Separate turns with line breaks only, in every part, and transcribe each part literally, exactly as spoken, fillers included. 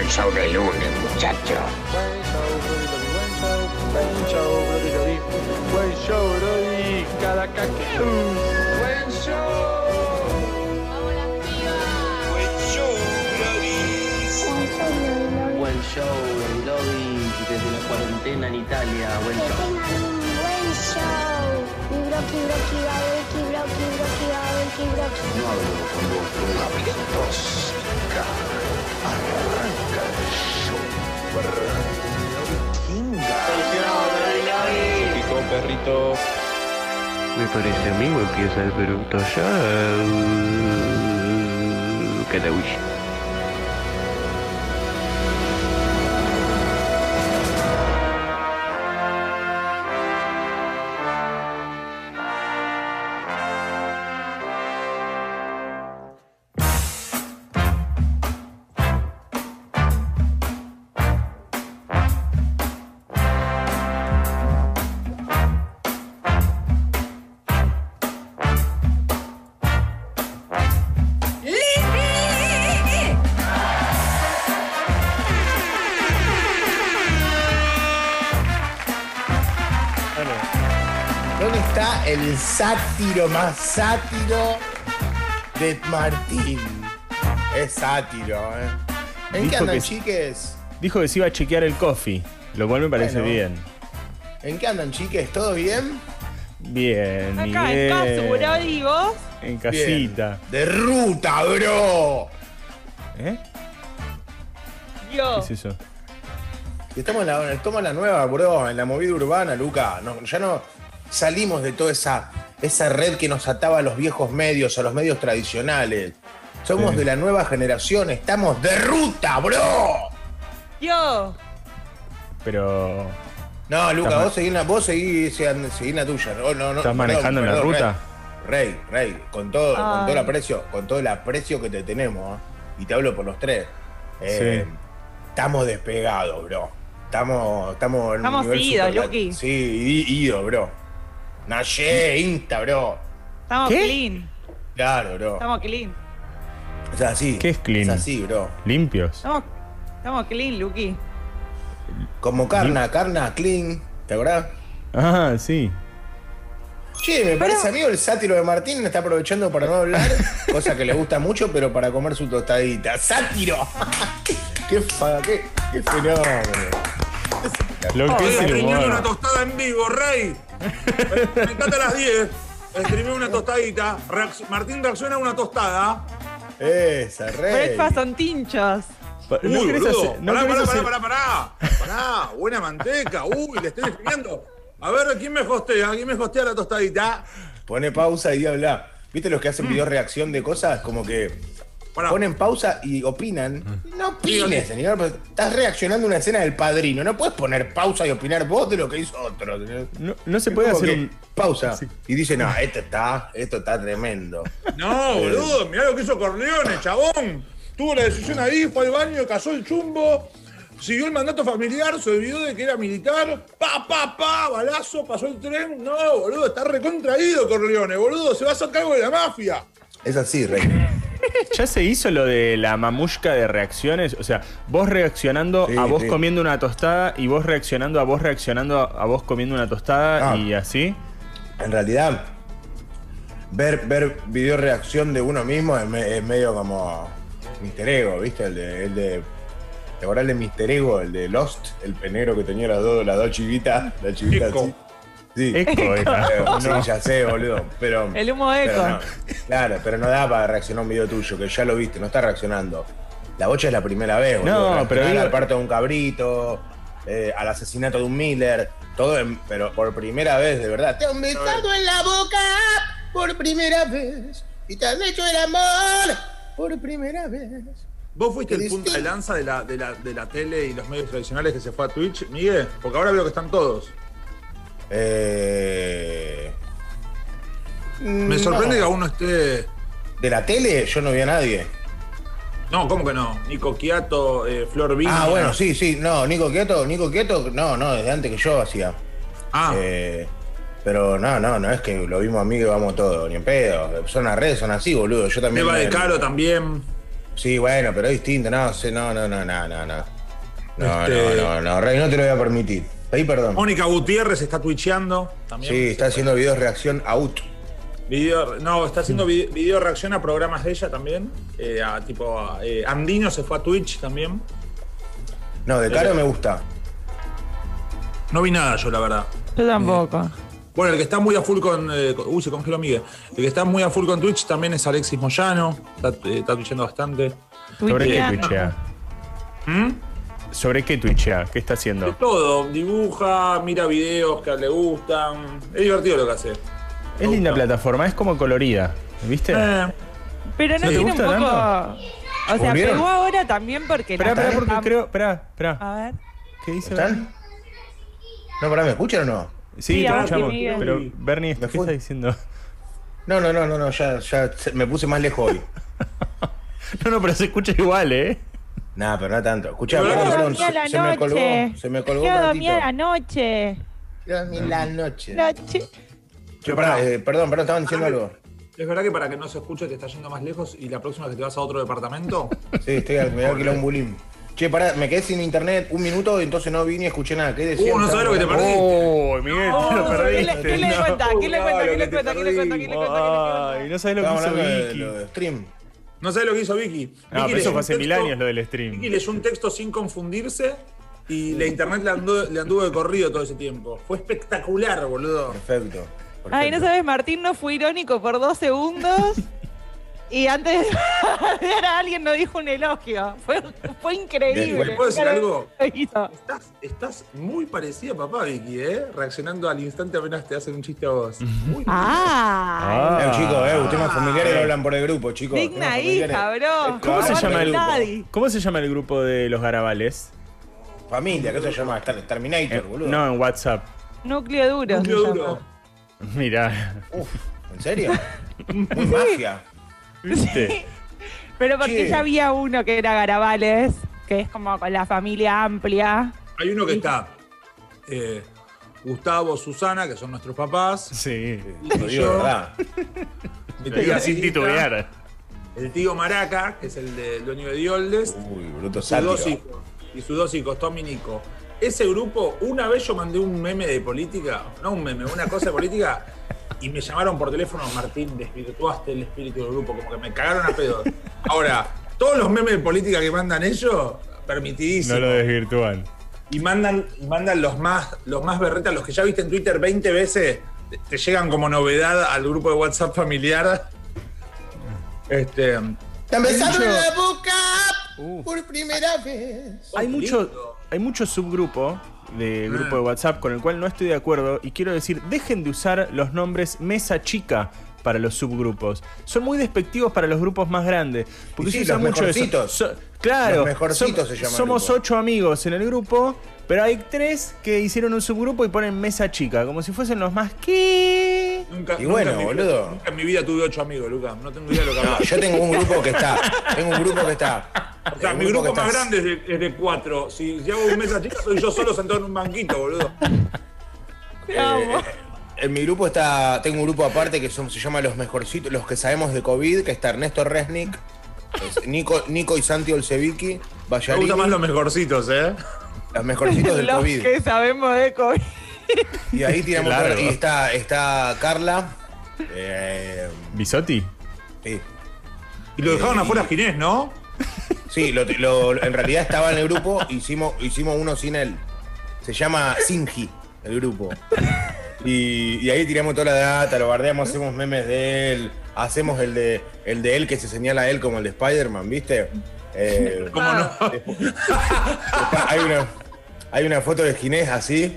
el show de lunes, muchacho.
Buen show, buen show, buen show, Brody, cada caquetús. Buen show.
Buen show, Brody.
Buen show, Lobby, desde la cuarentena en Italia. Buen
Que
show.
tengan un buen show. Mi broki, broki, babelki, broki, broki, babelki, broki.
No hablo con vos,
Pico, perrito.
Me parece a mí que empieza el Peruto Show. Cada uy.
¿Dónde está el sátiro más sátiro de Martín? Es sátiro, ¿eh? ¿En qué
Dijo
andan,
que-
chiques?
Dijo que se iba a chequear el coffee, lo cual me parece
Bueno.
bien.
¿En qué andan, chiques? ¿Todo bien?
Bien,
Acá en
Miguel.
casa, Brody, vos.
En casita.
Bien. De ruta, bro.
¿Eh?
Yo.
¿Qué es eso?
Estamos en la, estamos en la nueva, bro, en la movida urbana, Luca. No, ya no salimos de toda esa, esa red que nos ataba a los viejos medios, a los medios tradicionales. Somos
Sí.
de la nueva generación, estamos de ruta, bro.
Yo.
Pero.
No, Luca,
Estás
vos seguís la, vos seguís, seguís la tuya. No, no, no,
¿Estás manejando en la
perdón,
ruta?
Rey, Rey, Rey, con todo, con
Ay.
todo el aprecio, con todo el aprecio que te tenemos, ¿eh? Y te hablo por los tres. Eh,
Sí.
Estamos despegados, bro. Estamos, estamos en un
Estamos
nivel
idos,
super-
Luqui.
Sí, i- ido, bro. Naye, Insta, bro.
Estamos
¿Qué?
clean.
Claro, bro.
Estamos clean.
Es así.
¿Qué es clean?
Es así, bro.
¿Limpios?
Estamos, estamos clean, Luqui.
Como Carna, Carna, Clean. ¿Te acordás?
Ah, sí.
Che, me parece amigo el sátiro de Martín está aprovechando para no hablar, cosa que le gusta mucho, pero para comer su tostadita. ¡Sátiro! ¡Qué, fa, qué, qué fenómeno!
Lo que es
Estoy
el
streameando una
humor.
tostada en vivo, Rey. Me encanta a las diez. Streamé una tostadita. Reacc- Martín reacciona a una tostada.
Esa, rey.
Breakfast son tinchos.
Pa-
Uy,
¿No querés
boludo.
hacer- no
pará,
querés
pará,
hacer-
pará, pará, pará. Pará, buena manteca. Uy, le estoy streameando. A ver, ¿quién me hostea? ¿Quién me hostea la tostadita?
Pone pausa y habla. ¿Viste los que hacen video reacción de cosas? Como que
Pará.
ponen pausa y opinan. No opines, señor. porque Estás reaccionando a una escena del Padrino. No puedes poner pausa y opinar vos de lo que hizo otro.
No, no se
Es
puede
como
hacer
que
un.
pausa
Sí.
y dice, no, esto está, esto está tremendo.
No, boludo, mirá lo que hizo Corleone, chabón. Tuvo la decisión ahí, fue al baño, cazó el chumbo, siguió el mandato familiar, se olvidó de que era militar, pa, pa, pa, balazo, pasó el tren. No, boludo, está recontraído Corleone, boludo, se va a hacer cargo de la mafia.
Es así, Rey.
¿Ya se hizo lo de la mamushka de reacciones? O sea, vos reaccionando
Sí,
a vos
sí.
comiendo una tostada y vos reaccionando a vos reaccionando a, a vos comiendo una tostada
Ah.
y así.
En realidad, ver, ver video reacción de uno mismo es, me- es medio como Mister Ego, ¿viste? El de, el de. ¿Te acordás de Mister Ego, el de Lost? El penero que tenía las dos, las dos chivitas. La chivita
Eco.
así. Sí.
Eco era.
Eh,
¿o
sí,
no?
ya sé, boludo. Pero,
El humo
pero
eco.
no. Claro, pero no da para reaccionar a un video tuyo, que ya lo viste, no está reaccionando. La bocha es la primera vez, boludo.
No,
Reaccionar
pero digo-
al parto de un cabrito, eh, al asesinato de un Miller, todo, en- pero por primera vez, de verdad. Te han besado en la boca por primera vez y te han hecho el amor por primera vez.
¿Vos fuiste el
Distinto.
punta de lanza de la, de, la, de la tele y los medios tradicionales que se fue a Twitch, Miguel? Porque ahora veo que están todos.
Eh...
Me sorprende que aún no esté...
De la tele yo no vi a nadie.
No, ¿cómo que no? Nico Quiato, eh, Flor Viña.
Ah, bueno, sí, sí. No, Nico Quieto, Nico Quieto, no, no, desde antes que yo hacía.
Ah,
Eh, pero no, no, no es que lo vimos a mí que vamos todos, ni en pedo. Son las redes, son así, boludo. Yo también.
Eva de
me-
Caro también.
Sí, bueno, pero es distinto. No, sé, no, no, no, no, no. No, no,
Este-
no, no, no, Rey, no te lo voy a permitir. Pedí perdón.
Mónica Gutiérrez está twitcheando también.
Sí, está haciendo videos reacción out.
Video, no, está haciendo vide- video reacción a programas de ella también. Eh, a, tipo, a, eh, Andino se fue a Twitch también.
No, de cara me gusta.
No vi nada yo, la verdad.
Yo tampoco.
Bueno, el que está muy a full con. eh, con- uy, se congeló Miguel. El que está muy a full con Twitch también es Alexis Moyano. Está, eh, está twitchando bastante.
¿Sobre qué
Tuiteando.
twitchea?
¿Mm?
¿Sobre qué twitchea? ¿Qué está
De
haciendo?
todo. Dibuja, mira videos que le gustan. Es divertido lo que hace.
Es linda plataforma, es como colorida. ¿Viste?
Eh,
Pero no
¿Sí? ¿Te
tiene un
gusta
poco.
tanto?
O sea,
¿Volvieron?
pegó ahora también porque
Esperá,
la
esperá, porque
está-
creo. Esperá, esperá.
A ver.
¿Qué dice?
¿Están? No, pará, ¿me escuchan o no?
Sí,
Sí,
te
ahora
escuchamos.
sí, Miguel.
Pero, Bernie, ¿qué
Me fue.
está diciendo?
No, no, no, no, no, ya, ya se- me puse más lejos hoy.
No, no, pero se escucha igual, ¿eh?
Nah, pero no tanto. Escuchá,
Pero
perdón,
no,
perdón,
dormí a la
se, se me colgó,
noche.
se me colgó
Yo
un
dormí a la
ratito.
noche.
Yo dormí en la noche.
Noche.
Yo, pará, eh, perdón, perdón, estaban diciendo algo.
¿Es verdad que para que no se escuche te está yendo más lejos y la próxima que te vas a otro departamento?
Sí, estoy, me voy a alquilar un bulín. Che, pará, me quedé sin internet un minuto, entonces no vi ni escuché nada. ¿Qué decían?
Uh, no sabés lo que te perdiste.
Oh, Miguel, te lo
¿Qué le,
perdiste.
qué le
no.
cuenta? ¿Qué le
No,
cuenta?
lo
¿Qué le
que te
cuenta? ¿Qué le cuenta? ¿Qué le
perdimos.
cuenta? ¿Qué le cuenta?
Ay, no sabes lo que
Estamos
hizo
hablando de,
Vicky.
lo de stream.
No sabés lo que hizo Vicky.
No,
Vicky
pero
leyó
eso
un
fue hace mil
texto-
años lo del stream.
Vicky leyó un texto sin confundirse y la internet le anduvo, le anduvo de corrido todo ese tiempo. Fue espectacular, boludo.
Perfecto. perfecto.
Ay, no sabes, Martín no fue irónico por dos segundos. Y antes de ver a alguien nos dijo un elogio. Fue, fue increíble.
Bien,
¿puedo decir algo?
Lo hizo.
Estás, estás muy parecida a papá, Vicky, ¿eh? Reaccionando al instante apenas te hacen un chiste a vos. Muy
Ah,
Eh, chicos, eh, ustedes temas familiares lo hablan por el grupo, chicos.
digna
Temas familiares.
hija, bro.
¿Cómo se
Aguante
llama el
Daddy.
¿Cómo se llama el grupo de los garabales?
Familia, ¿qué se llama? Ter- Terminator,
Eh,
boludo.
no, en WhatsApp.
Núcleo duro.
Núcleo
se
duro.
llama.
Mirá.
Uf, ¿en serio? Muy magia.
¿Viste?
Pero porque
Che.
ya había uno que era Garabales, que es como con la familia amplia.
Hay uno que está eh, Gustavo, Susana, que son nuestros papás.
Sí.
Lo digo de verdad.
Mi
Lo
tía
digo sin
Cita,
titubear.
El tío Maraca, que es el del dueño de Dioldes.
Uy, bruto
Sus dos
sátiro.
hijos. Y sus dos hijos, Tommy y Nico. Ese grupo, una vez yo mandé un meme de política, no un meme, una cosa de política, y me llamaron por teléfono, Martín, desvirtuaste el espíritu del grupo, como que me cagaron a pedo. Ahora, todos los memes de política que mandan ellos, permitidísimo.
No lo desvirtúan.
Y mandan, y mandan los más, los más berretas, los que ya viste en Twitter veinte veces, te, te llegan como novedad al grupo de WhatsApp familiar. Este.
¡Te han besado
mucho-
en la boca
Uh.
por primera vez!
Hay mucho,
lindo.
hay mucho subgrupo de grupo de WhatsApp con el cual no estoy de acuerdo y quiero decir, dejen de usar los nombres mesa chica para los subgrupos. Son muy despectivos para los grupos más grandes. Porque
Y sí,
se usa
los
mucho eso.
mejorcitos.
So- claro,
Los mejorcitos se llama el
somos
grupo.
ocho amigos en el grupo, pero hay tres que hicieron un subgrupo y ponen mesa chica, como si fuesen los más que...
Nunca,
Y
nunca
bueno,
en mi-
boludo.
Nunca en mi vida tuve ocho amigos, Lucas. No tengo idea de lo que
No,
hablas.
yo tengo un grupo que está. Tengo un grupo que está.
O sea,
un
mi grupo
que
más
está-
grande es de, es de cuatro. Si, si hago un mesa chica, soy yo solo sentado en un banquito, boludo.
Eh, en mi grupo está. Tengo un grupo aparte que son, se llama Los Mejorcitos, los que sabemos de COVID, que está Ernesto Resnick, es Nico, Nico y Santi Olsevicki,
Me
Ballarini,
gustan más los mejorcitos, ¿eh?
los mejorcitos del
Los
COVID.
que sabemos de COVID.
Y ahí tiramos
Qué largo.
toda- y está, está Carla. eh,
¿Bisotti?
sí,
Y lo dejaron afuera a Ginés, ¿no?
sí lo- lo- en realidad estaba en el grupo, hicimos, hicimos uno sin él. Se llama Sinji, el grupo. Y, y ahí tiramos toda la data, lo bardeamos, hacemos memes de él, hacemos el de el de él que se señala a él como el de Spider-Man, ¿viste? Eh,
¿Cómo no?
después- después hay, una, hay una foto de Ginés así.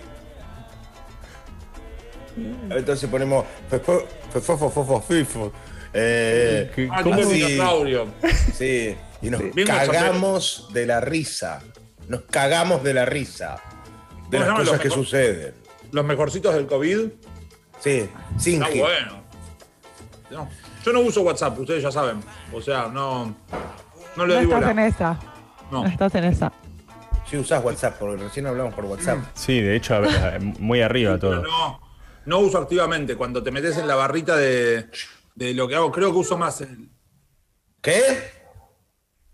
Entonces ponemos fefo, fefo, fofo, fofo, fifo. Eh,
¿Qué-
Ah,
cómo
tipo
sí.
dinosaurio.
sí, y nos
Bien
cagamos de la risa. Nos cagamos de la risa. De
¿Cómo
las
se llaman
cosas
los
que
mejor-
suceden.
Los mejorcitos del COVID.
Sí, sin
Está bueno. No, yo no uso WhatsApp, ustedes ya saben. O sea, no. No le
No
doy
estás en
bola.
esa.
No.
No estás en esa.
Si usás WhatsApp, porque recién hablamos por WhatsApp.
Sí, de hecho, a ver, muy arriba
Pero
todo.
no, no uso activamente. Cuando te metes en la barrita de, de lo que hago, creo que uso más el.
¿Qué?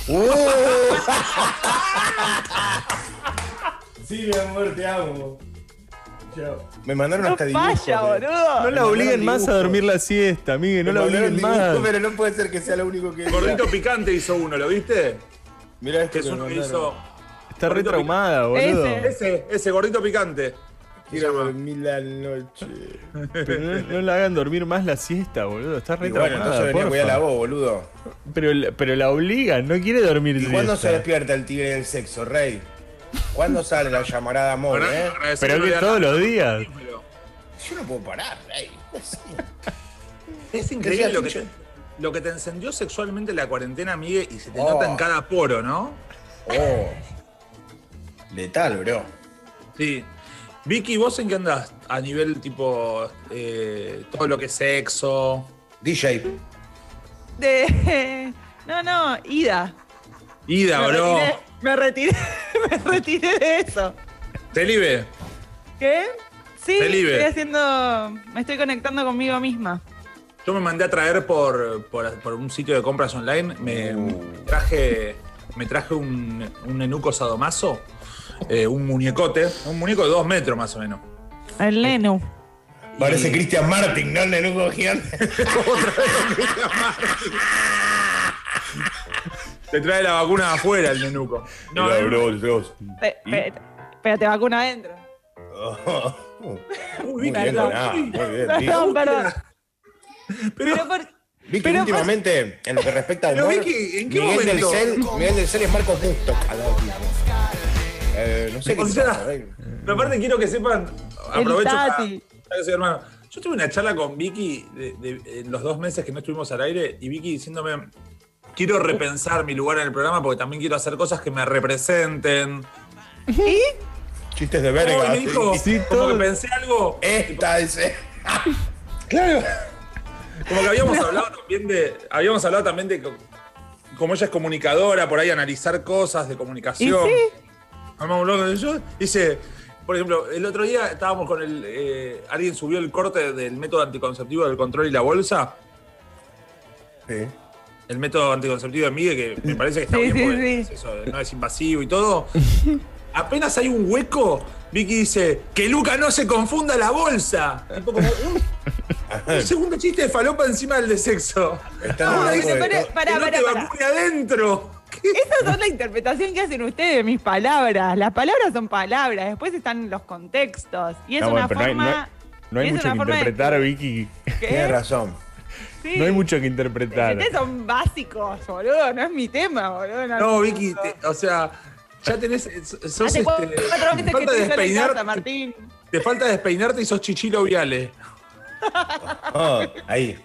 Uh. Sí, mi amor, te amo. Chao. Me mandaron
No
hasta dibujo.
falla, boludo.
No la obliguen más a dormir la siesta, Miguel, no la obliguen más.
Pero no puede ser que sea lo único que.
Gordito Picante hizo uno, ¿lo viste?
Mirá esto
Que es
que me
uno que
mandaron.
hizo.
Está re
Gordito
traumada, boludo.
Ese.
Ese, ese gordito picante.
Quiero dormir la noche.
Pero no, no la hagan dormir más la siesta, boludo. Está re
Y bueno,
traumada,
entonces venía a cuidar
porfa.
la voz, boludo.
Pero, pero la obligan, no quiere dormir
¿Y cuándo se
siesta.
despierta el tigre del sexo, rey? ¿Cuándo sale la llamarada amor,
Ahora,
eh?
agradecerle
Pero que
a
todos
la-
los días.
Yo no puedo parar, rey.
Es increíble
Decía
lo que,
Tincho.
te, lo que te encendió sexualmente la cuarentena, Miguel, y se te
Oh.
nota en cada poro, ¿no?
Oh. Letal, bro.
Sí. Vicky, ¿vos en qué andás? A nivel tipo, eh, todo lo que es sexo.
D J.
De... No, no, Ida.
Ida,
Me
bro.
retiré, me retiré, me retiré de eso.
Telibe.
¿Qué? Sí,
Felipe.
estoy haciendo... Me estoy conectando conmigo misma.
Yo me mandé a traer por, por, por un sitio de compras online. Me traje, me traje un, un nenuco sadomaso, eh, un muñecote, un muñeco de dos metros más o menos.
El Lenu.
Parece Christian Martin, ¿no? El nenuco gigante.
Otra vez con Cristian Martin. Te trae la vacuna de afuera el nenuco. No,
Mira,
no,
bro, Dios.
Pe- pe- Espérate, vacuna adentro.
Muy bien,
Perdón.
nada, muy bien.
Perdón, perdón.
Pero,
Pero por...
Vicky,
Pero
últimamente, en lo que respecta al
Pero,
humor,
Vicky, ¿en qué
Miguel del
momento?
Cel, Miguel del Cel es Marcos Busto. al lado tuyo. Eh, no sé qué
o sea,
pasa, rey.
pero aparte quiero que sepan, aprovecho para,
Tati.
para que soy hermano. Yo tuve una charla con Vicky de, de- en los dos meses que no estuvimos al aire y Vicky diciéndome, quiero repensar mi lugar en el programa porque también quiero hacer cosas que me representen.
¿Y?
Chistes de
Oh,
verga.
y me dijo,
sí,
como
todo.
que pensé algo.
Esta es.
Claro. Como que habíamos hablado también de. Habíamos hablado también de co- como ella es comunicadora, por ahí analizar cosas de
¿Y
comunicación.
sí?
Habíamos hablado de eso. Dice, por ejemplo, el otro día estábamos con el. eh, alguien subió el corte del método anticonceptivo del control y la bolsa.
Sí.
El método anticonceptivo de Miguel, que me parece que está
Sí,
bien
sí,
porque
sí.
es eso, no es invasivo y todo. Apenas hay un hueco, Vicky dice, que Luca no se confunda la bolsa. Tipo como un, un segundo chiste de falopa encima del de sexo.
Está
No,
loco
dice,
de
pero-
todo.
para,
que no
para,
te
para.
vacune adentro. ¿Qué?
Esa es la interpretación que hacen ustedes de mis palabras. Las palabras son palabras, después están los contextos. Y es
No,
una
bueno, pero no hay-
forma...
no hay- No hay
y es
mucho
una
que
forma de-
interpretar, Vicky.
¿Qué?
Tienes razón.
Sí.
No hay mucho que interpretar.
Ustedes son básicos, boludo. No es mi tema, boludo.
No, Vicky, te- o sea, ya tenés. Sos
Hace
este.
cuatro
Te
meses que
falta
estoy sola en casa,
despeinarte.
Martín.
Te falta despeinarte y sos Chichilo Viale.
Ah, ahí.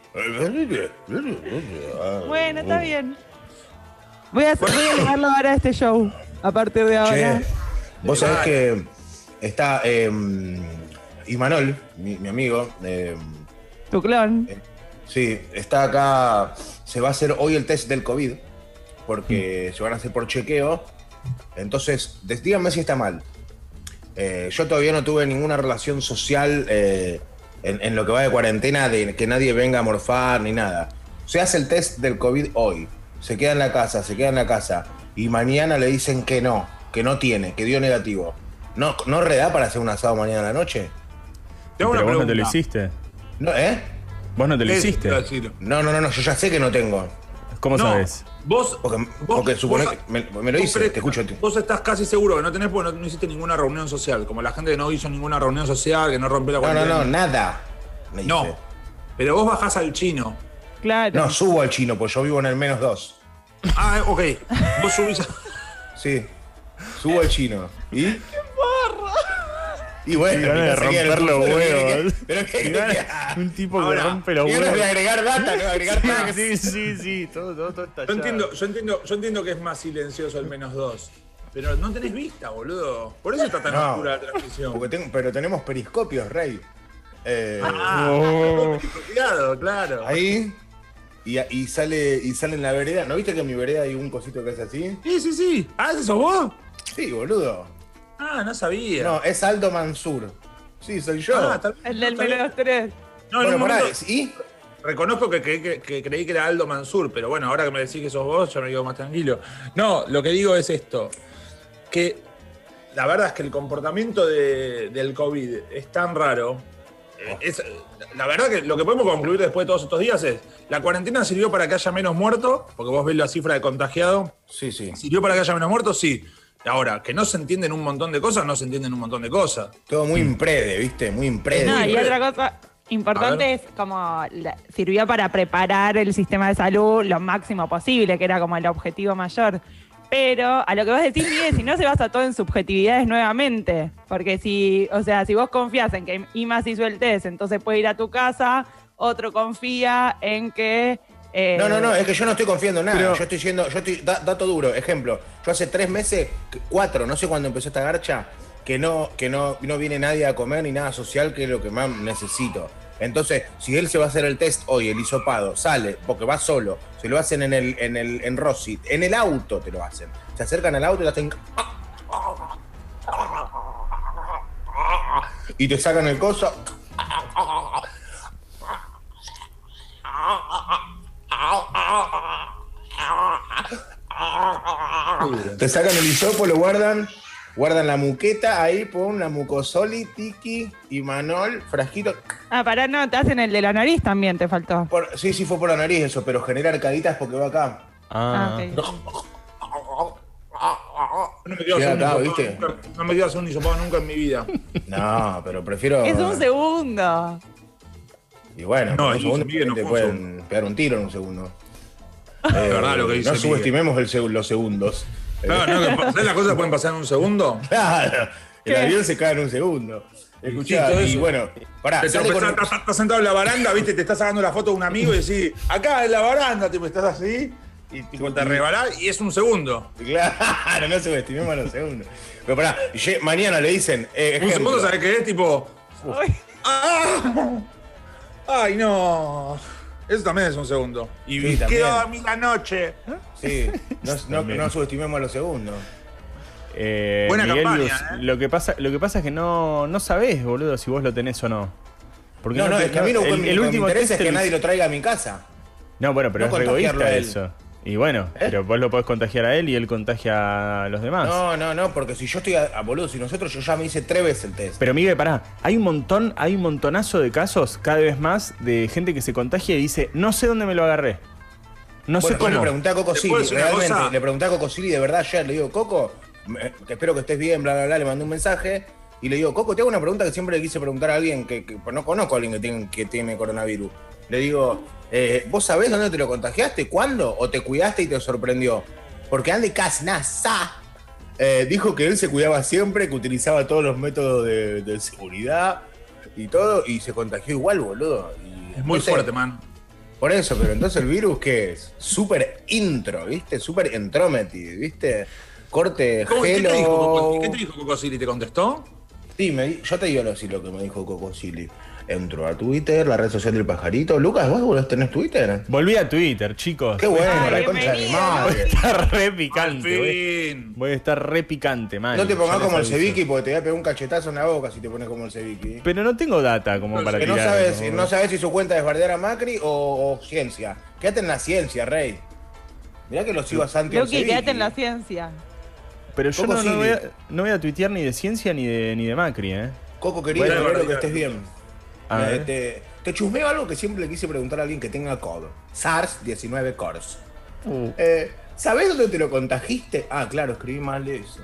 Bueno, está bien. Voy a, voy a llevarlo ahora a este show. A partir de ahora.
Che, vos sabés que está eh, Imanol, mi, mi amigo, eh,
Tu clon.
sí, está acá, se va a hacer hoy el test del COVID, porque se van a hacer por chequeo. Entonces, des- díganme si está mal. Eh, yo todavía no tuve ninguna relación social eh, en, en lo que va de cuarentena, de que nadie venga a morfar ni nada. Se hace el test del COVID hoy, se queda en la casa, se queda en la casa, y mañana le dicen que no, que no tiene, que dio negativo. ¿No, no reda para hacer un asado mañana a la noche?
Te hago
Pero
una
vos no te lo
pregunta.
hiciste.
No, ¿eh?
Vos no te lo
¿Qué
hiciste.
iba a decir?
No, no, no, no, yo ya sé que no tengo.
¿Cómo
No,
sabes?
Vos.
Porque,
vos-
porque supone
vos-
que me, me lo
vos
dice,
crees-
te escucho. Te-
Vos estás casi seguro que no tenés porque no, no hiciste ninguna reunión social. Como la gente que no hizo ninguna reunión social, que no rompió la
No, no,
cuarentena.
no, nada. Me dice.
No. Pero vos bajás al chino.
Claro.
No, subo al chino, pues yo vivo en el menos dos.
Ah, ok. Vos subís a...
Sí, subo al chino. ¿Y? ¡Qué porro! Y bueno,
Qué ganas de
pensé que era
romper
el-
los
pero que-
huevos.
Pero que,
Qué ganas- un tipo que
Ahora,
rompe los
y ganas de
huevos.
agregar data, ¿no? Agregar data.
Sí, sí, sí, todo, todo, todo está
Yo entiendo, yo, entiendo, yo entiendo que es más silencioso el menos dos. Pero no tenés vista, boludo. Por eso está tan
No.
oscura la transmisión.
Porque tengo, pero tenemos periscopios, Rey. Eh,
Ah,
Oh.
cuidado, claro.
Ahí. Y, y sale y sale en la vereda. ¿No viste que en mi vereda hay un cosito que es así?
Sí, sí, sí. Ah, ¿ese sos vos?
Sí, boludo.
Ah, no sabía.
No, es Aldo Mansur. Sí, soy yo.
Ah, está bien,
El del
está bien.
menos tres.
No, en
Bueno,
un
pará,
momento,
¿y?
reconozco que, que- que- que creí que era Aldo Mansur, pero bueno, ahora que me decís que sos vos, ya me quedo más tranquilo. No, lo que digo es esto, que la verdad es que el comportamiento de- del COVID es tan raro. eh, es- la verdad que lo que podemos concluir después de todos estos días es, la cuarentena sirvió para que haya menos muertos, porque vos ves la cifra de contagiados.
Sí, sí.
¿Sirvió para que haya menos muertos? Sí. Ahora, que no se entienden un montón de cosas, no se entienden un montón de cosas.
Todo muy imprede, ¿viste? Muy imprede.
No, y
Muy
otra
bien.
cosa
A
importante
ver.
es como la- sirvió para preparar el sistema de salud lo máximo posible, que era como el objetivo mayor. Pero a lo que vos decís, Miguel, si no se basa todo en subjetividades nuevamente. Porque si, o sea, si vos confías en que Imas hizo el test, entonces puede ir a tu casa, otro confía en que. eh,
No, no, no, es que yo no estoy confiando en nada.
Pero-
yo estoy yendo, yo estoy, da- dato duro, ejemplo. Yo hace tres meses, cuatro, no sé cuándo empezó esta garcha, que no, que no, no viene nadie a comer ni nada social, que es lo que más necesito. Entonces, si él se va a hacer el test hoy, el hisopado, sale, porque va solo, se lo hacen en el, en el, en Rossi, en el auto te lo hacen. Se acercan al auto y lo hacen. Y te sacan el coso. Te sacan el hisopo, lo guardan, guardan la muqueta, ahí pon la mucosoli, tiki y manol, frasquito.
Ah, pará, no, te hacen el de la nariz también, te faltó.
Por- sí, sí fue por la nariz eso, pero genera arcaditas porque va acá.
Ah,
Ah,
ok.
No me quiero
Sí,
hacer un
acá,
hisopado
¿viste?
nunca- no me quiero hacer un hisopado nunca en mi vida.
No, pero prefiero.
Es un segundo.
Y bueno,
No,
en un
y
segundo
Miguel no
te
fue un
pueden pegar un tiro en un segundo.
Es verdad lo que dice
No
Miguel.
subestimemos el seg- los segundos.
Claro, no, que ¿sabes las cosas que pueden pasar en un segundo?
Claro, el
¿Qué?
avión se cae en un segundo. Escuchá,
Sí, todo
y
eso.
bueno, pará,
Te
sale con
tropezás,
el-
estás, estás sentado en la baranda, viste, te estás sacando la foto de un amigo y decís, acá en la baranda, tipo, estás así, y tipo, te rebalás y es un segundo.
Claro, no subestimemos los segundos. Pero pará, ye- mañana le dicen. Eh,
Un
ejemplo.
segundo, ¿sabes qué es? Tipo,
Ay,
¡ah! ¡Ay, no! Eso también es un segundo. Y
Sí, también.
quedó a mí la noche.
Sí, no, no, no subestimemos los segundos.
eh,
Buena
Miguel
campaña,
Luz,
¿eh?
lo que pasa, lo que pasa es que no, no sabés, boludo, si vos lo tenés o no. Porque
No, no,
te-
es que a mí lo,
el,
que
el
me- lo que me
último
interesa
test
es que
te lo
nadie
hice-
lo traiga a mi casa.
No, bueno, pero
no
es egoísta
contagiarlo a él.
eso. Y bueno,
¿Eh?
pero vos lo podés contagiar a él y él contagia a los demás.
No, no, no, porque si yo estoy a, a boludo, si nosotros yo ya me hice tres veces el test.
Pero Miguel, pará, hay un montón, hay un montonazo de casos cada vez más de gente que se contagia y dice, no sé dónde me lo agarré. No
Bueno,
sé
yo le
cómo.
pregunté a Coco
¿Te
Silly,
puedo decir una
realmente,
cosa?
le pregunté a Coco Silly de verdad ayer, le digo, Coco, me- que espero que estés bien, bla, bla, bla, le mandé un mensaje y le digo, Coco, te hago una pregunta que siempre le quise preguntar a alguien que, que no conozco a alguien que tiene, que tiene coronavirus. Le digo, eh, ¿vos sabés dónde te lo contagiaste? ¿Cuándo? ¿O te cuidaste y te sorprendió? Porque Andy Casnasa eh, dijo que él se cuidaba siempre, que utilizaba todos los métodos de, de seguridad y todo, y se contagió igual, boludo. Y
Es muy
no sé,
fuerte, man.
por eso, pero entonces el virus, ¿qué es? Súper intro, ¿viste? Súper intrometi, ¿viste? Corte,
¿Cómo- ¿Qué te dijo Coco-
hello.
¿Qué te dijo Coco Silly? ¿Te contestó?
Sí, me di- yo te digo lo, sí, lo que me dijo Coco Silly. Entró a Twitter, la red social del pajarito. Lucas, ¿vos vos tenés Twitter?
Volví a Twitter, chicos.
Qué bueno,
Ay,
la concha de mi
bienvenido.
Voy a
madre.
estar re
Al
picante. Voy,
fin.
voy a estar re picante, man.
No te pongas
Ya les
como el
aviso.
Ceviqui porque te voy a pegar un cachetazo en la boca si te pones como el Ceviqui.
Pero no tengo data como para
Que no
tirar.
sabes,
como-
no sabes si su cuenta es bardear a Macri o, o ciencia. Quédate en la ciencia, rey. Mirá que lo sigo a Santi al
Luqui,
Ceviqui.
quédate en la ciencia.
Pero yo
Coco
no, no
Silly.
voy a, no voy a tuitear ni de ciencia ni de, ni de Macri, ¿eh?
Coco, querido,
Bueno,
espero que
bueno,
estés bien.
A
Eh,
ver.
te, te chusmeo algo que siempre le quise preguntar a alguien que tenga COVID. SARS diecinueve CoRS.
Uh,
Eh, ¿Sabés dónde te lo contagiaste? Ah, claro, escribí mal eso.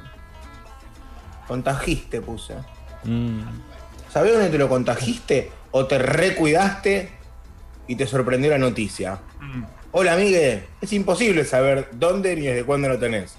Contagiste, puse.
mm.
¿Sabés dónde te lo contagiaste? ¿O te recuidaste y te sorprendió la noticia?
Mm.
Hola, amigue. Es imposible saber dónde ni desde cuándo lo tenés.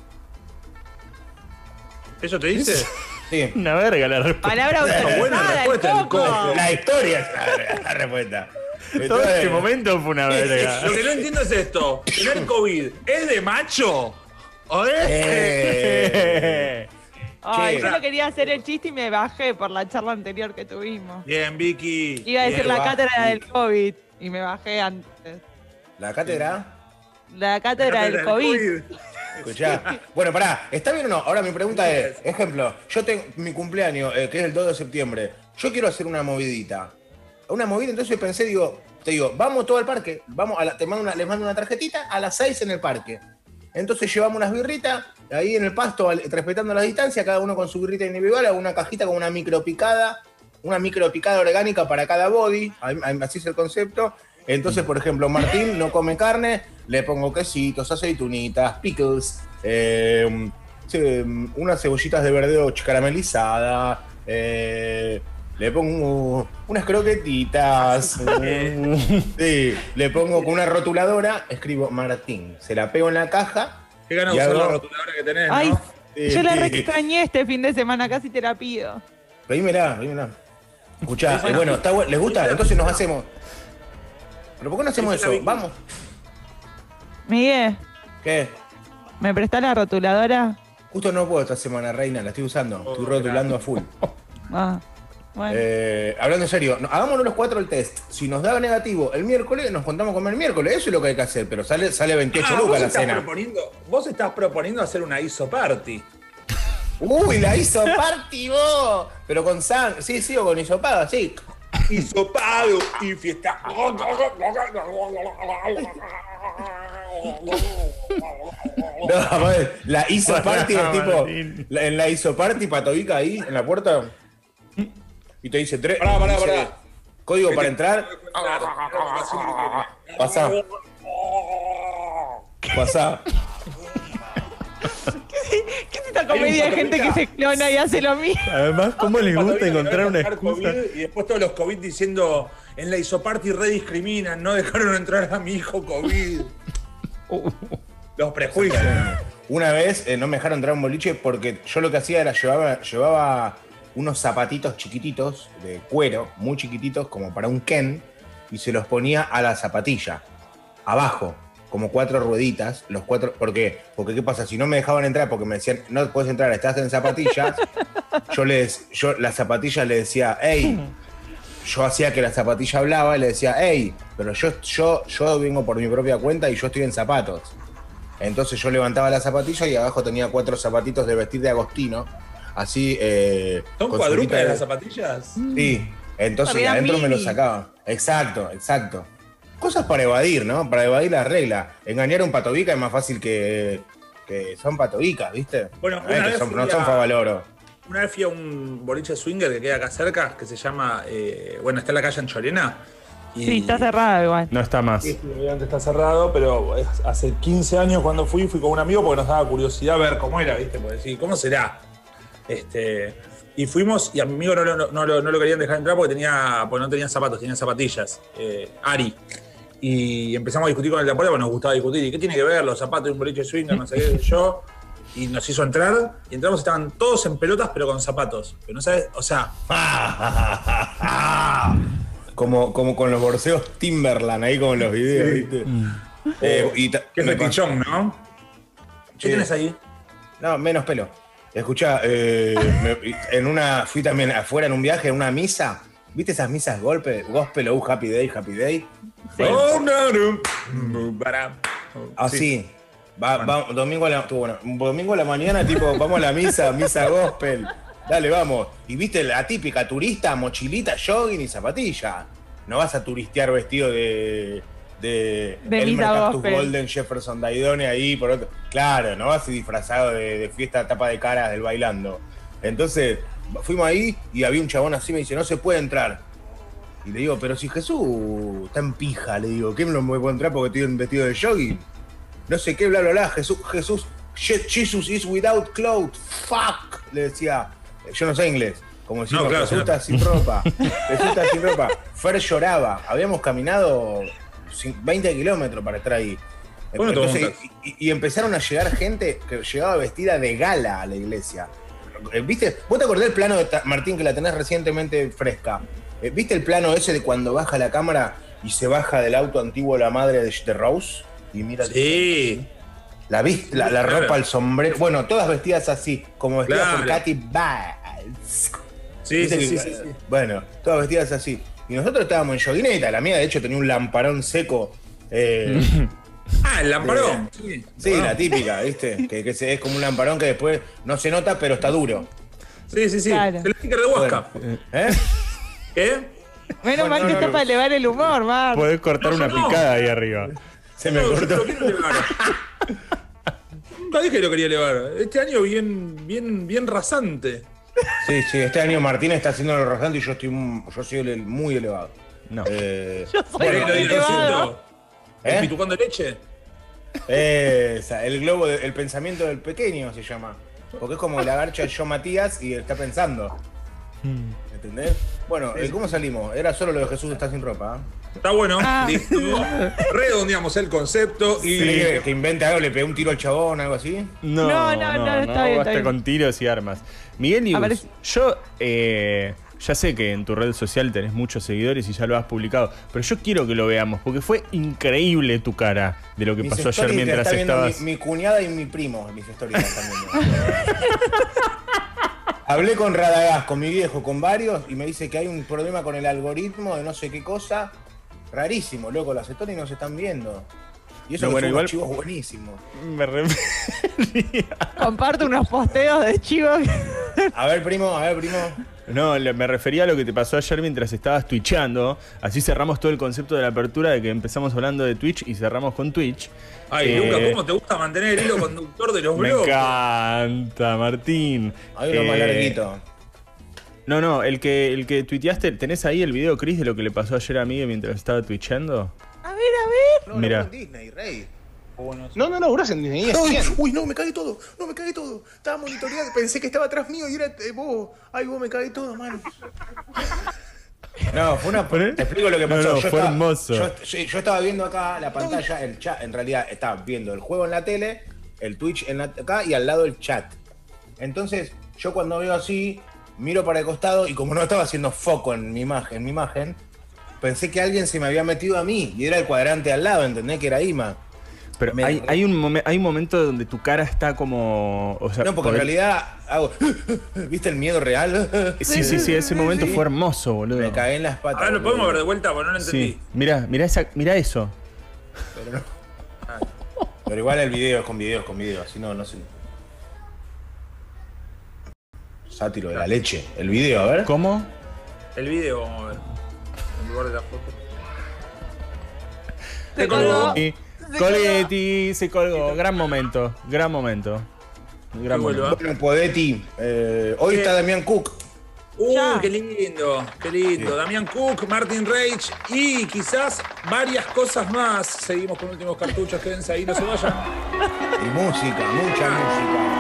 ¿Eso te dice?
Sí.
Una verga la respuesta.
Palabra
Buena
autorizada, el
respuesta del
Coco.
Coco.
La historia es la, la respuesta.
Todo
Entonces-
este momento fue una verga.
Lo que no entiendo es esto. ¿Tener COVID es de macho? ¿O es?
Eh,
Ay,
Che.
yo no quería hacer el chiste y me bajé por la charla anterior que tuvimos.
Bien, Vicky.
Iba a decir
Bien,
la
va,
cátedra del
Vicky.
COVID y me bajé antes.
la cátedra.
La cátedra del COVID.
Escuchá. Bueno, pará, ¿está bien o no? Ahora mi pregunta es, ejemplo, yo tengo mi cumpleaños, eh, que es el dos de septiembre. Yo quiero hacer una movidita. Una movida, entonces pensé, digo, te digo, vamos todo al parque, vamos a la, te mando una, les mando una tarjetita a las seis en el parque. Entonces llevamos unas birritas, ahí en el pasto, respetando la distancia, cada uno con su birrita individual, una cajita con una micro picada, una micro picada orgánica para cada body, así es el concepto. Entonces, por ejemplo, Martín no come carne, le pongo quesitos, aceitunitas, pickles, eh, unas cebollitas de verdeo caramelizadas, eh, le pongo unas croquetitas, sí, le pongo con una rotuladora, escribo Martín, se la pego en la caja.
Qué ganas de usar la rotuladora que tenés,
Ay,
¿no?
Sí, yo la re extrañé este fin de semana, casi te la pido.
Pedímela, pedímela. Escuchá, eh, bueno, está bueno, ¿les gusta? Entonces nos hacemos. ¿Pero por qué no hacemos eso? Vamos.
Miguel.
¿Qué?
¿Me prestás la rotuladora?
Justo no puedo esta semana, reina, la estoy usando. Estoy rotulando a full.
Ah, bueno.
Eh, hablando en serio, no, hagámonos los cuatro el test. Si nos da negativo el miércoles, nos contamos a comer el miércoles. Eso es lo que hay que hacer, pero sale, sale veintiocho
Ah,
lucas
vos
la
estás
cena.
proponiendo, vos estás proponiendo hacer una iso party.
Uy, la hizo party vos. Pero con sangre, sí, sí, o con hisopado, sí.
Hisopado y fiesta.
No, madre, la hizo party es tipo. La, en la hizo party, patovica ahí en la puerta. Y te dice tres.
Pará, pará,
dice,
pará.
Código para entrar. Pasá. Pasá.
¿Qué es esta comedia de gente que se clona y hace lo mismo?
Además, ¿cómo les gusta encontrar una excusa?
Y después todos los COVID diciendo, en la isoparty rediscriminan, no dejaron entrar a mi hijo COVID. Los prejuicios.
Una vez eh, no me dejaron entrar a un boliche porque yo lo que hacía era llevaba, llevaba unos zapatitos chiquititos de cuero, muy chiquititos, como para un Ken, y se los ponía a la zapatilla, abajo, como cuatro rueditas, los cuatro. ¿Por qué? Porque ¿qué pasa? Si no me dejaban entrar porque me decían, no puedes entrar, estás en zapatillas, yo les, yo las zapatillas le decía, hey, yo hacía que la zapatilla hablaba y le decía, hey, pero yo, yo, yo vengo por mi propia cuenta y yo estoy en zapatos. Entonces yo levantaba la zapatilla y abajo tenía cuatro zapatitos de vestir de Agostino, así. Eh,
¿Son cuadrúpedas las zapatillas?
Sí, entonces de adentro me lo sacaba. Exacto, exacto. Cosas para evadir, ¿no? Para evadir la regla. Engañar a un patovica es más fácil que, que son patovicas, ¿viste?
Bueno,
eh,
una
que
vez
son,
fui
no
a-
son favaloro.
Una vez fui a un boliche swinger que queda acá cerca, que se llama, eh, bueno, está en la calle Anchorena. Y
Sí, está cerrado igual.
No está más.
Sí, obviamente está cerrado, pero es- hace quince años cuando fui, fui con un amigo porque nos daba curiosidad ver cómo era, ¿viste? Porque decir, ¿cómo será? Este, y fuimos, y a mi amigo no, lo- no, no lo- no lo querían dejar entrar porque tenía, porque no tenía zapatos, tenía zapatillas. eh, Ari. Y empezamos a discutir con el de la puerta porque nos gustaba discutir. ¿Y qué tiene que ver los zapatos de un boliche swinger? No sé qué, yo. Y nos hizo entrar, y entramos, estaban todos en pelotas, pero con zapatos. Pero no sabes, o sea,
Como, como con los borseos Timberland ahí como en los videos, ¿viste? Eh, y ta-
qué
me
fetichón, ¿no? ¿Qué
Sí.
tienes ahí?
No, menos pelo. Escuchá, eh, me- en una, fui también afuera en un viaje, en una misa. ¿Viste esas misas golpe, gospel o Happy Day, Happy Day? Bueno,
Oh, no, no. Para.
así.
Sí.
Va, va- domingo a la, estuvo bueno, un domingo a la mañana, tipo, vamos a la misa, misa gospel. Dale, vamos. Y viste la típica turista, mochilita, jogging y zapatilla. No vas a turistear vestido de. De,
De
Elmer
misa
Cactus
gospel.
Golden, Jefferson Daidone ahí por otro. Claro, no vas disfrazado de, de fiesta tapa de caras del bailando. Entonces, fuimos ahí y había un chabón así, me dice, no se puede entrar. Y le digo, pero si Jesús está en pija, le digo, ¿qué no me puedo entrar porque estoy en vestido de jogging? No sé qué, bla, bla, bla. Jesús, Jesús, Je- Jesus is without clothes. Fuck, le decía. Yo no sé inglés. Como decimos,
No, claro,
Jesús
claro.
está sin ropa. Jesús está sin ropa. Fer lloraba. Habíamos caminado cin- veinte kilómetros para estar ahí.
Bueno, te
Entonces,
montas.
y, y empezaron a llegar gente que llegaba vestida de gala a la iglesia. Eh, ¿Viste? ¿Vos te acordás del plano de Ta- Martín, que la tenés recientemente fresca? Eh, ¿Viste el plano ese de cuando baja la cámara y se baja del auto antiguo la madre de, de Rose? Y mira.
Sí.
La, vis- la, la
Claro.
ropa, el sombrero. Bueno, todas vestidas así, como vestidas
Claro.
por Katy Biles.
Sí,
¿Viste
sí,
que-
sí, sí, sí.
Bueno, todas vestidas así. Y nosotros estábamos en joguineta. La mía, de hecho, tenía un lamparón seco. eh,
Ah, el lamparón. Sí,
sí,
Bueno.
la típica, ¿viste? Que, que se- es como un lamparón que después no se nota, pero está duro.
Sí, sí, sí.
Claro.
El sticker de Huasca.
Bueno, ¿eh?
¿Qué?
Menos
Bueno,
mal que
no,
está
no.
para elevar el humor, Mar.
Podés cortar
No,
una
no.
picada ahí arriba.
Se me
No, yo
cortó.
lo quiero elevar. Nunca dije que lo quería elevar. Este año bien, bien, bien rasante.
Sí, sí, este año Martín está haciendo lo rasante y yo estoy mu- yo soy el- muy elevado.
No.
Eh,
Yo soy
¿Querés que lo diga, lo
elevado.
siento? ¿El
¿Eh?
pitucón de leche?
Esa, el globo, de- el pensamiento del pequeño se llama. Porque es como la garcha de yo Matías y está pensando. ¿Entendés? Bueno, eh, ¿cómo salimos? Era solo lo de Jesús está sin ropa. ¿eh?
Está bueno,
Ah.
listo. Redondeamos el concepto y.
¿Crees que, que invente algo, le pegué un tiro al chabón, algo así?
No,
No,
no,
no,
no,
no, está bien,
basta
está bien.
con tiros y armas. Miguel
A ver
Ius,
si-
yo eh, ya sé que en tu red social tenés muchos seguidores y ya lo has publicado, pero yo quiero que lo veamos porque fue increíble tu cara de lo que
Mis
pasó ayer
stories la
mientras
está viendo
estabas.
Mi, mi cuñada y mi primo, mis stories la están viendo. Hablé con Radagast, con mi viejo, con varios, y me dice que hay un problema con el algoritmo de no sé qué cosa. Rarísimo, loco, las stories no se están viendo. Y eso
No,
que
bueno,
son
igual-
archivos buenísimos.
Me refería.
Comparto unos posteos de chivos.
A ver, primo, a ver, primo.
No, le- me refería a lo que te pasó ayer mientras estabas twitchando. Así cerramos todo el concepto de la apertura de que empezamos hablando de Twitch y cerramos con Twitch.
Ay,
Eh,
Luca, ¿cómo te gusta mantener el hilo conductor de los
Me
blogs?
encanta, Martín.
Hay uno más
Eh,
larguito.
No, no, el que, el que tuiteaste, ¿tenés ahí el video, Chris, de lo que le pasó ayer a Miguel mientras estaba twitchando?
A ver, a ver.
No,
Mira.
no, Disney, Rey.
No, no, no, gracias en Disney.
Uy, uy, no, me cagué todo, no, me cagué todo. Estaba monitoreando, pensé que estaba atrás mío y era eh, vos. Ay, vos me cagué todo, mano. No, fue una. Te explico lo que
No,
pasó.
no,
yo
fue
estaba,
hermoso.
Yo, yo- yo estaba viendo acá la pantalla, el chat. En realidad, estaba viendo el juego en la tele, el Twitch en la- acá y al lado el chat. Entonces, yo cuando veo así, miro para el costado y como no estaba haciendo foco en mi imagen, en mi imagen, pensé que alguien se me había metido a mí y era el cuadrante al lado, ¿entendés? Que era Ima.
Pero
Me-
hay, hay, un momen- hay un momento donde tu cara está como. O sea,
No, porque en
por-
realidad hago. ¿Viste el miedo real?
Sí, sí, sí, ese momento
Sí.
fue hermoso, boludo.
Me cagué en las patas.
Ahora lo
boludo.
podemos ver de vuelta porque no lo entendí.
Sí, mirá, mirá, esa, mirá eso.
Pero, no. Pero igual el video es con video, es con video, así no, no sé. Sátiro de la leche. El video, a ver.
¿Cómo?
El video, vamos a ver. En lugar de la foto.
Se colgó.
Y Coletti se colgó. Gran momento, gran momento. Gran
Que vuelva.
momento.
Bueno, Podetti. eh, hoy
Sí.
está Damián Cook.
Uy,
Ya.
qué lindo, qué lindo. Damián Cook, Martin Reich y quizás varias cosas más. Seguimos con últimos cartuchos, quédense ahí, no se vayan.
Y música, mucha música.